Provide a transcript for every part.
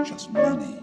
just money.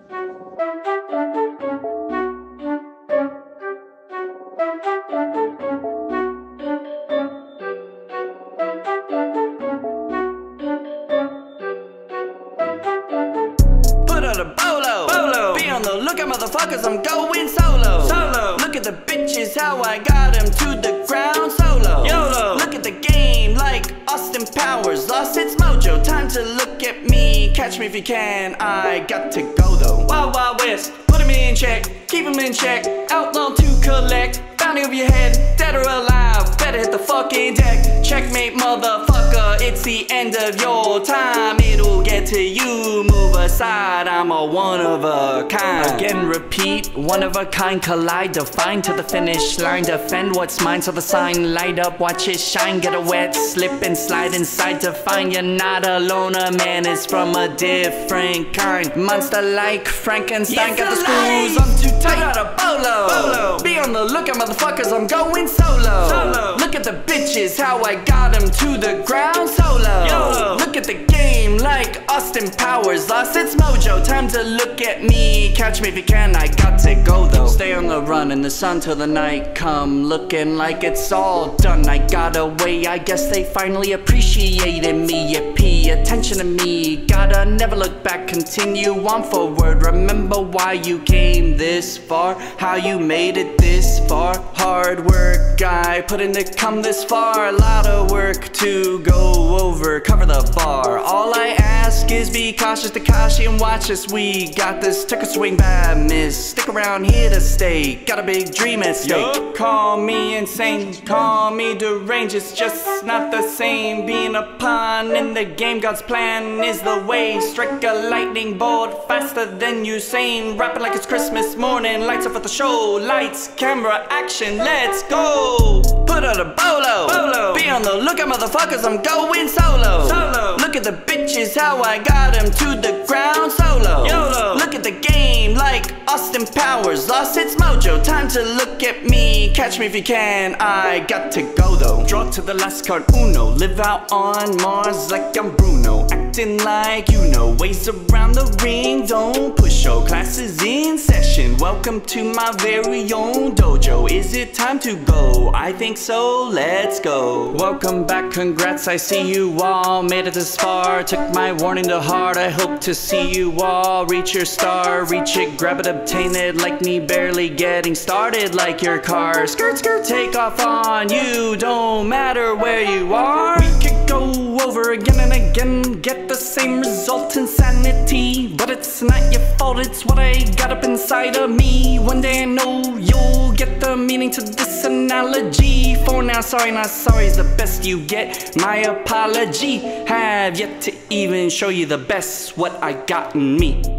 Put out a bolo. Be on the lookout, motherfuckers, I'm going solo. Look at the bitches, how I got them to the ground solo. Yolo. Look at the game like Austin Powers, lost its mojo. Time to look at me, catch me if you can, I got to go though. Wild Wild West, put him in check, keep him in check. Outlaw to collect, bounty over your head, dead or alive, better hit the fucking deck. Checkmate, motherfucker, it's the end of your time. It'll get to you, move aside, I'm a one of a kind. Again repeat, one of a kind, collide, define to the finish line. Defend what's mine, so the sign light up, watch it shine. Get a wet slip and slide inside to find you're not alone. A man is from a different kind, monster like Frankenstein. Got the screws on too tight. Put out a bolo. Be on the lookout, motherfuckers, I'm going solo. Look at the bitches, how I got them to the ground solo. Yolo. Look at the game like Austin Powers, lost its mojo. Time to look at me, catch me if you can, I got to go though. Stay on the run in the sun till the night come, looking like it's all done. I got away, I guess they finally appreciated me. You pay attention to me, gotta never look back, continue on forward. Remember why you came this far, how you made it this far. Hard work, I put in to come this far. A lot of work to go over, cover the bar. All I ask is be cautious, Takashi, and watch us. We got this, took a swing, bad miss. Stick around here to stay, got a big dream at stake. Call me insane, call me deranged, it's just not the same. Being a pawn in the game, God's plan is the way. Strike a lightning bolt faster than Usain. Rapping like it's Christmas morning, lights up for the show. Lights, camera, action, let's go. Put out a bolo. Be on the lookout, motherfuckers, I'm going solo. Look at the bitches, how I got them to the ground solo. Yolo. Look at the game like Austin Powers, lost its mojo. Time to look at me, catch me if you can, I got to go though. Draw to the last card, Uno. Live out on Mars like I'm Bruno, acting like you know ways around the ring. Don't push, your class is in session. Welcome to my very own dojo. Is it time to go? I think so, let's go. Welcome back, congrats, I see you all made it this far. Took my warning to heart, I hope to see you all reach your star. Reach it, grab it, obtain it, like me barely getting started. Like your car, skirt, take off on you, don't matter where you are. We could go over again and again, get the same result, insanity. But it's not your fault, it's what I got up inside of me. One day I know you'll get the meaning to this analogy. For now, sorry, not sorry is the best you get. My apology, have yet to even show you the best what I got in me.